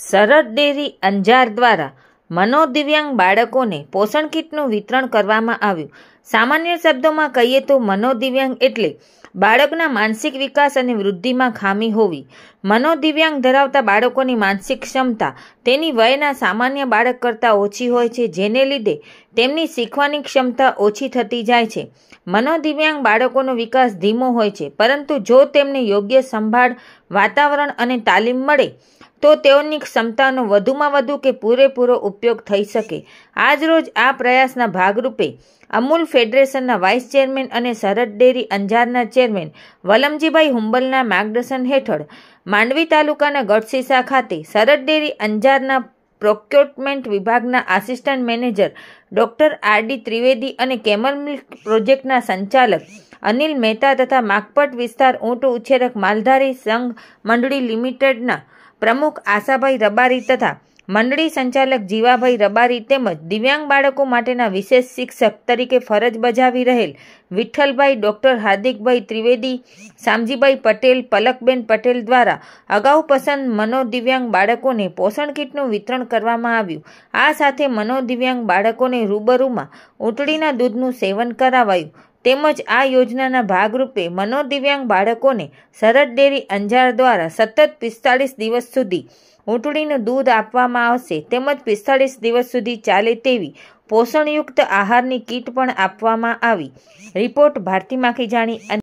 સરહદ ડેરી અંજાર દ્વારા મનોદિવ્યાંગ બાળકોને પોષણ કીટનું વિતરણ કરવામાં આવ્યું. સામાન્ય શબ્દોમાં કહીએ તો મનોદિવ્યાંગ એટલે બાળકના માનસિક વિકાસ અને વૃદ્ધિમાં ખામી હોવી. મનોદિવ્યાંગ ધરાવતા બાળકોની માનસિક ક્ષમતા તેની વયના સામાન્ય બાળક કરતાં ઓછી હોય છે, જેને લીધે તેમની શીખવાની ક્ષમતા ઓછી થતી જાય છે. મનોદિવ્યાંગ બાળકોનો વિકાસ ધીમો હોય છે, પરંતુ જો તેમને યોગ્ય સંભાળ, વાતાવરણ અને તાલીમ મળે તો તેઓની ક્ષમતાનો વધુમાં વધુ કે પૂરેપૂરો ઉપયોગ થઈ શકે. આજરોજ આ પ્રયાસના ભાગરૂપે અમૂલ ફેડરેશનના વાઇસ ચેરમેન અને સરહદ ડેરી અંજારના ચેરમેન વલમજીભાઈ હુંબલના માર્ગદર્શન હેઠળ માંડવી તાલુકાના ગઢશીશા ખાતે સરહદ ડેરી અંજારના પ્રોક્યોરમેન્ટ વિભાગના assistant manager doctor R D. Trivedi અને કેમલ મિલ્ક પ્રોજેક્ટના સંચાલક અનિલ મહેતા તથા માકપટ વિસ્તાર ઊંટ ઉછેરક માલધારી સંઘ મંડળી લિમિટેડના પ્રમુખ આશાભાઈ રબારી તથા મંડળી સંચાલક જીવાભાઈ રબારી તેમજ દિવ્યાંગ બાળકો માટેના વિશેષ શિક્ષક તરીકે ફરજ બજાવી રહેલ વિઠ્ઠલભાઈ, ડોક્ટર હાર્દિકભાઈ ત્રિવેદી, શામજીભાઈ પટેલ, પલકબેન પટેલ દ્વારા અગાઉ પસંદ મનોદિવ્યાંગ બાળકોને પોષણ કીટનું વિતરણ કરવામાં આવ્યું. આ સાથે મનોદિવ્યાંગ બાળકોને રૂબરૂમાં ઊંટડીના દૂધનું સેવન કરાવાયું. તેમજ આ યોજનાના ભાગરૂપે મનોદિવ્યાંગ બાળકોને સરહદ ડેરી અંજાર દ્વારા સતત 45 દિવસ સુધી ઊંટડીનું દૂધ આપવામાં આવશે. તેમજ 45 દિવસ સુધી ચાલે તેવી પોષણયુક્ત આહારની કીટ પણ આપવામાં આવી. રિપોર્ટ ભારતી માખીજાણી.